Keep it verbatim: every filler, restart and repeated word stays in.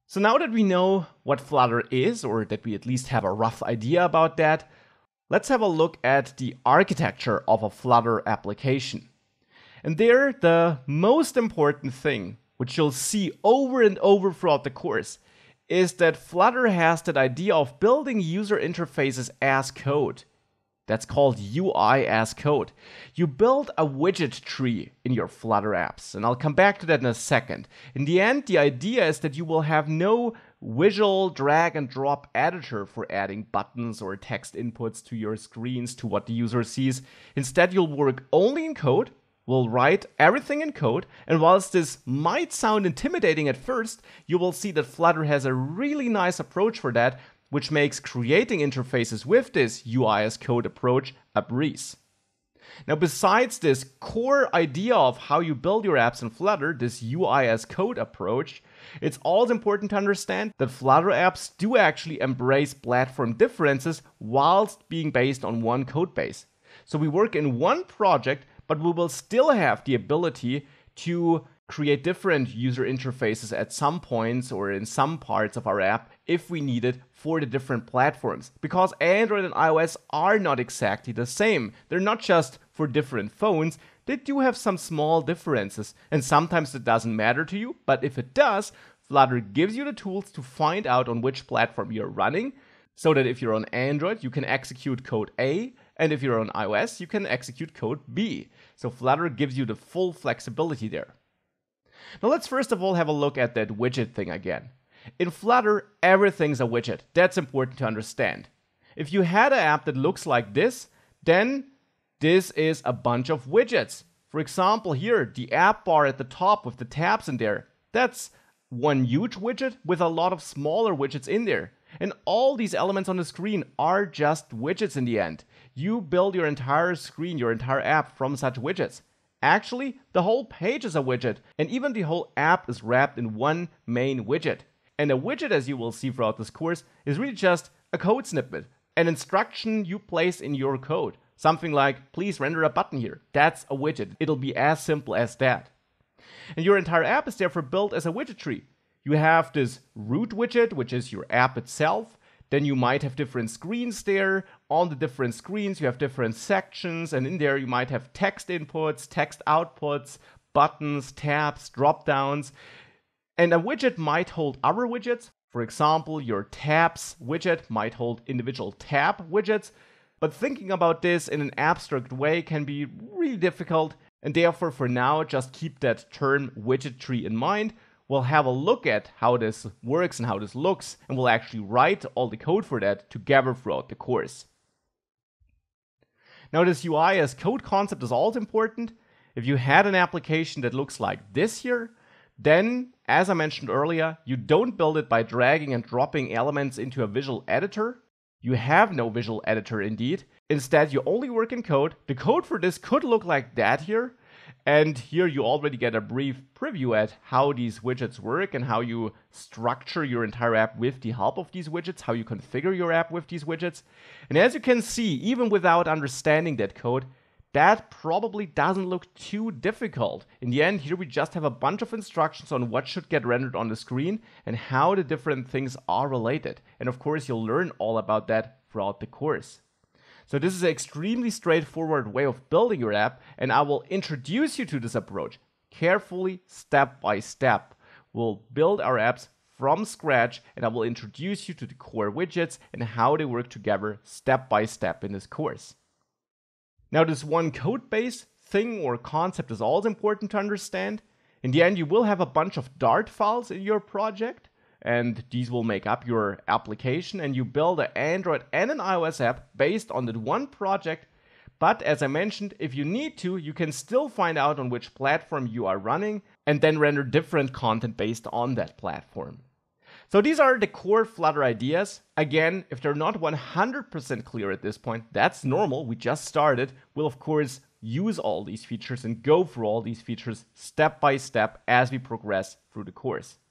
So now that we know what Flutter is, or that we at least have a rough idea about that, let's have a look at the architecture of a Flutter application. And there, the most important thing, which you'll see over and over throughout the course, is that Flutter has that idea of building user interfaces as code. That's called U I as code. You build a widget tree in your Flutter apps, and I'll come back to that in a second. In the end, the idea is that you will have no visual drag and drop editor for adding buttons or text inputs to your screens to what the user sees. Instead, you'll work only in code, will write everything in code, and whilst this might sound intimidating at first, you will see that Flutter has a really nice approach for that, which makes creating interfaces with this U I as code approach a breeze. Now, besides this core idea of how you build your apps in Flutter, this U I as code approach, it's also important to understand that Flutter apps do actually embrace platform differences whilst being based on one code base. So we work in one project, but we will still have the ability to create different user interfaces at some points or in some parts of our app if we need it for the different platforms. Because Android and iOS are not exactly the same. They're not just for different phones, they do have some small differences. And sometimes it doesn't matter to you, but if it does, Flutter gives you the tools to find out on which platform you're running, so that if you're on Android, you can execute code A, and if you're on iOS, you can execute code B. So Flutter gives you the full flexibility there. Now let's first of all have a look at that widget thing again. In Flutter, everything's a widget. That's important to understand. If you had an app that looks like this, then this is a bunch of widgets. For example, here, the app bar at the top with the tabs in there. That's one huge widget with a lot of smaller widgets in there. And all these elements on the screen are just widgets in the end. You build your entire screen, your entire app from such widgets. Actually, the whole page is a widget, and even the whole app is wrapped in one main widget. And a widget, as you will see throughout this course, is really just a code snippet, an instruction you place in your code. Something like, please render a button here. That's a widget. It'll be as simple as that. And your entire app is therefore built as a widget tree. You have this root widget, which is your app itself. Then you might have different screens there. On the different screens, you have different sections, and in there you might have text inputs, text outputs, buttons, tabs, drop-downs. And a widget might hold other widgets. For example, your tabs widget might hold individual tab widgets. But thinking about this in an abstract way can be really difficult, and therefore for now, just keep that term widget tree in mind. We'll have a look at how this works and how this looks, and we'll actually write all the code for that together throughout the course. Now, this U I as code concept is also important. If you had an application that looks like this here, then, as I mentioned earlier, you don't build it by dragging and dropping elements into a visual editor. You have no visual editor indeed. Instead, you only work in code. The code for this could look like that here. And here you already get a brief preview at how these widgets work and how you structure your entire app with the help of these widgets, how you configure your app with these widgets. And as you can see, even without understanding that code, that probably doesn't look too difficult. In the end, here we just have a bunch of instructions on what should get rendered on the screen and how the different things are related. And of course, you'll learn all about that throughout the course. So this is an extremely straightforward way of building your app, and I will introduce you to this approach carefully, step by step. We'll build our apps from scratch, and I will introduce you to the core widgets and how they work together step by step in this course. Now, this one code base thing or concept is also important to understand. In the end, you will have a bunch of Dart files in your project, and these will make up your application, and you build an Android and an iOS app based on that one project. But as I mentioned, if you need to, you can still find out on which platform you are running and then render different content based on that platform. So these are the core Flutter ideas. Again, if they're not one hundred percent clear at this point, that's normal. We just started. We'll of course use all these features and go through all these features step by step as we progress through the course.